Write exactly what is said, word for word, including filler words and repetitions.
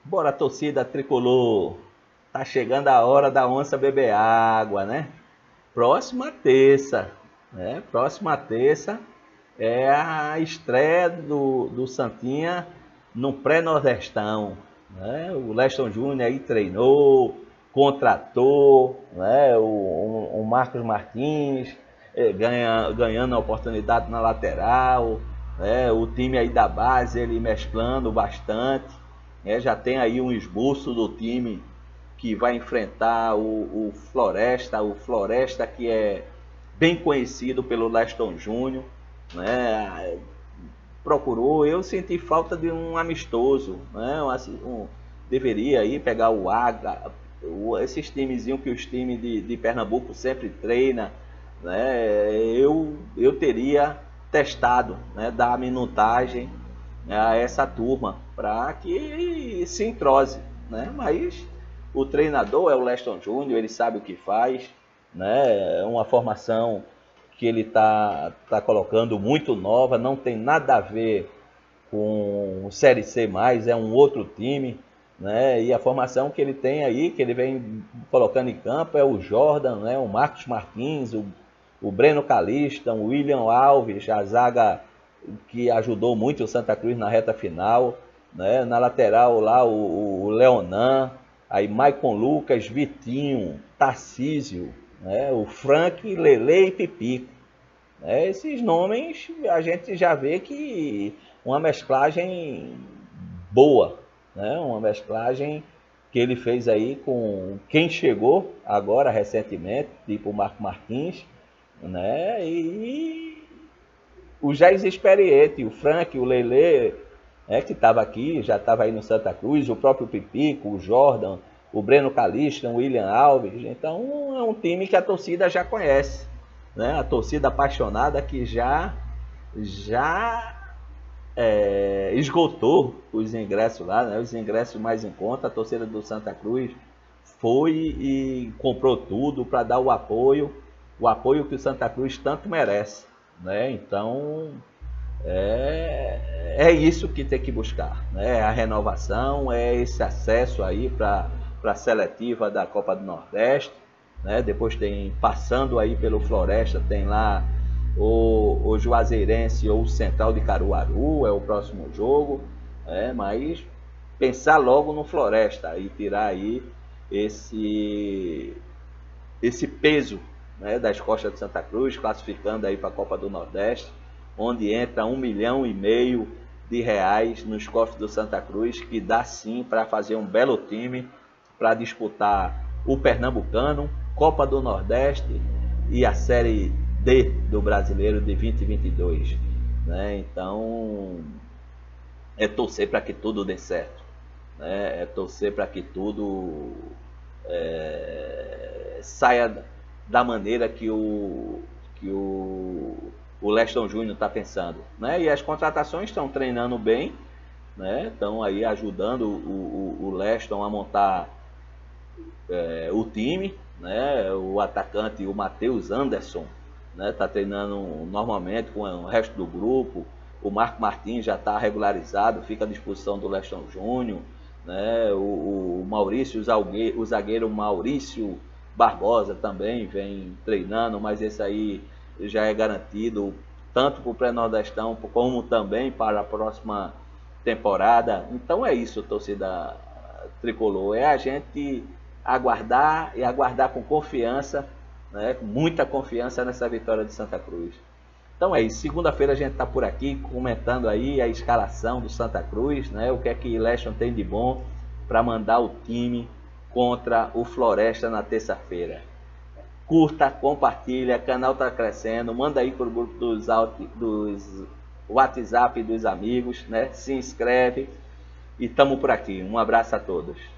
Bora, torcida tricolor. Tá chegando a hora da onça beber água, né? Próxima terça, né? Próxima terça é a estreia do, do Santinha no pré-nordestão, né? O Leston Júnior aí treinou, contratou, né? O, o, o Marcos Martins eh, ganha, ganhando a oportunidade na lateral, né? O time aí da base ele mesclando bastante, né? Já tem aí um esboço do time que vai enfrentar o, o Floresta, o Floresta que é bem conhecido pelo Leston Júnior, né? Procurou, eu senti falta de um amistoso, né? Um, um, deveria aí pegar o Águia, esses timezinhos que os times de, de Pernambuco sempre treina, né? Eu, eu teria testado, né? Dar minutagem a essa turma para que se entrose, né? Mas o treinador é o Leston Júnior, ele sabe o que faz, né? É uma formação que ele está tá colocando muito nova, não tem nada a ver com o Série C mais, é um outro time, né? E a formação que ele tem aí, que ele vem colocando em campo é o Jordan, né? O Marcos Martins, o, o Breno Calista, o William Alves, a zaga que ajudou muito o Santa Cruz na reta final, né? Na lateral lá o, o Leonan, aí Maicon Lucas, Vitinho, Tarcísio, né? O Frank, Lele e Pipico. Né? Esses nomes a gente já vê que uma mesclagem boa, né? Uma mesclagem que ele fez aí com quem chegou agora recentemente, tipo o Marco Martins, né? E o Jair experiente, o Frank, o Lele, né, que estava aqui, já estava aí no Santa Cruz, o próprio Pipico, o Jordan, o Breno Calista, o William Alves. Então é um time que a torcida já conhece, né? A torcida apaixonada que já, já é, esgotou os ingressos lá, né? Os ingressos mais em conta. A torcida do Santa Cruz foi e comprou tudo para dar o apoio, o apoio que o Santa Cruz tanto merece, né? Então é, é isso que tem que buscar, né? A renovação, é esse acesso aí para a seletiva da Copa do Nordeste, né? Depois tem, passando aí pelo Floresta, tem lá o, o Juazeirense ou o Central de Caruaru, é o próximo jogo, né? Mas pensar logo no Floresta e tirar aí esse, esse peso, né, das costas de Santa Cruz, classificando aí para a Copa do Nordeste, onde entra um milhão e meio de reais nos cofres do Santa Cruz, que dá sim para fazer um belo time para disputar o Pernambucano, Copa do Nordeste e a Série D do Brasileiro de vinte e vinte e dois, né? Então é torcer para que tudo dê certo, né? É torcer para que tudo é, saia da maneira que o, que o, o Leston Júnior está pensando, né? E as contratações estão treinando bem, né? Estão aí ajudando o, o, o Leston a montar é, o time, né? O atacante, o Matheus Anderson, né? Está treinando normalmente com o resto do grupo. O Marco Martins já está regularizado, fica à disposição do Leston Júnior, né? O, o Maurício, o zagueiro Maurício Barbosa também vem treinando, mas esse aí já é garantido tanto para o pré-nordestão como também para a próxima temporada. Então é isso, torcida tricolor, é a gente aguardar e aguardar com confiança, né? Com muita confiança nessa vitória de Santa Cruz. Então é isso, segunda-feira a gente está por aqui comentando aí a escalação do Santa Cruz, né? O que é que Leston tem de bom para mandar o time contra o Floresta na terça-feira. Curta, compartilha, o canal está crescendo, manda aí para o grupo dos, dos WhatsApp dos amigos, né? Se inscreve e estamos por aqui. Um abraço a todos.